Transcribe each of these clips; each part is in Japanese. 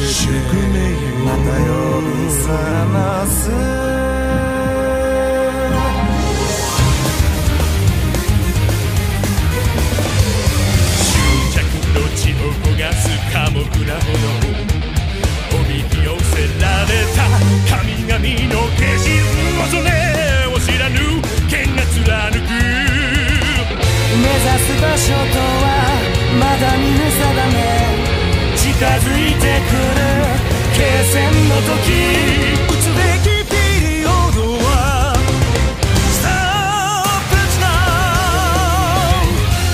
宿命また呼び覚ます執着の血を焦がす寡黙な炎おびき寄せられた神々の化身恐れを知らぬ剣が貫く目指す場所とはまだ見ぬ定め近づいてくる決戦の時打つべきピリオドは Stop it now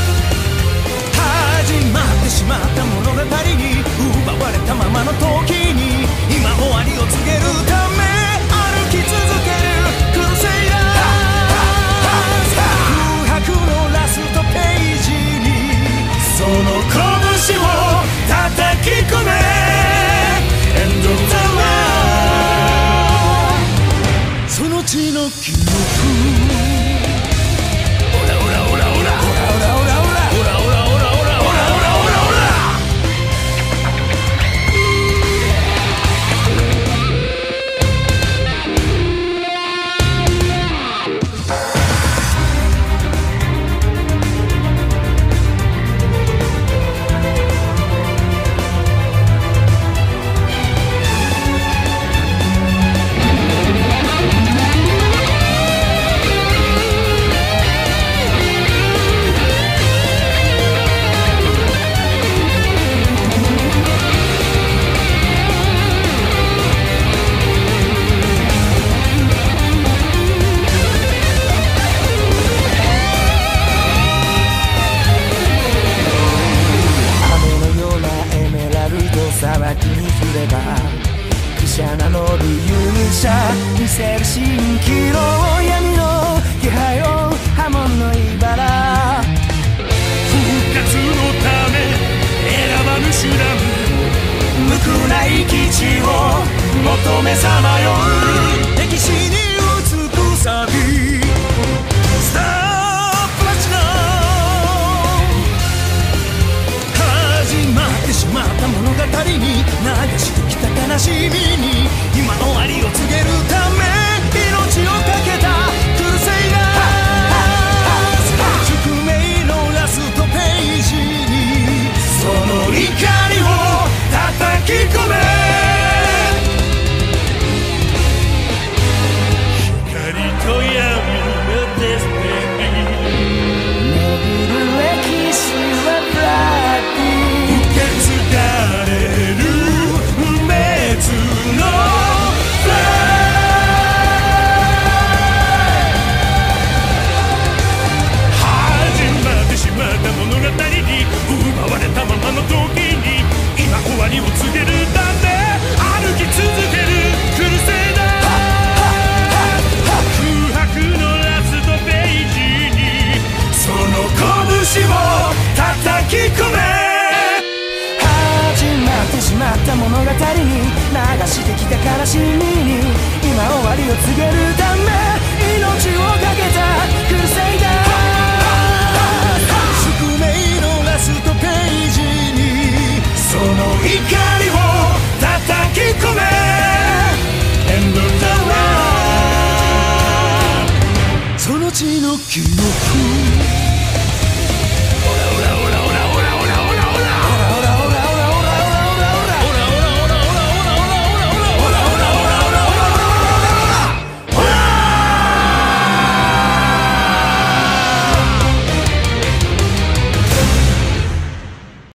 始まってしまった物語に奪われたままの時に今終わりを告げるため歩き続けるクルセイダー空白のラストページにその拳を叩き込め End of the line その血の記憶オラオラオラオラオラオラオラオラオラオラオラオラオラオラオラオラ砂漠に降ればクシャなの理由者見せる蜃気楼闇の気配を波紋の茨復活のため選ばぬ手段無垢ない基地を求めさまよう歴史に映くサビスタープラチナ始まってしまった物語に流してきた悲しみに今終わりを告げるため命をかけたクルセイダー宿命のラストページにその怒りを叩き込め光と闇のデスティニー巡る歴史はブラッディ受け継がれる不滅のフライ始まってしまった物語に奪われたままの時に今終わりを告げるため歩き続けるクルセイダー空白のラストページにその拳を叩き込め始まってしまった物語に流してきた悲しみに今終わりを告げるため命をかけたクルセイダー宿命のラストページにその怒りを叩き込め End of the line その血の記憶